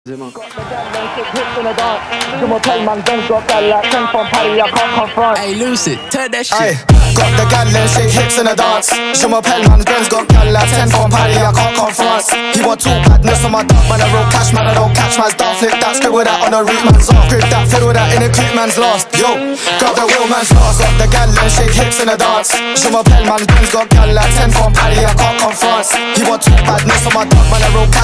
Got the gal and shake hips in the dance. You my play man, Ben's got gal like 10 from Paddy, I can't confront. Hey Lucid, turn that shit. Aye, got the gal and shake hips in the dance. Je m'appelle man, Ben's got gal like 10 from Paddy, I can't confront. He want two badness on my dog, man, I roll cash, man, I don't catch man's dog. Flick that, scribble that on the root man's off. Grip that, fiddle that in the creep man's lost. Yo, grab the wheel man's lost. Got the gal and shake hips in the dance. Je m'appelle man, Ben's got gal like 10 from Paddy, I can't confront. He want two badness on my dog, man, I roll cash.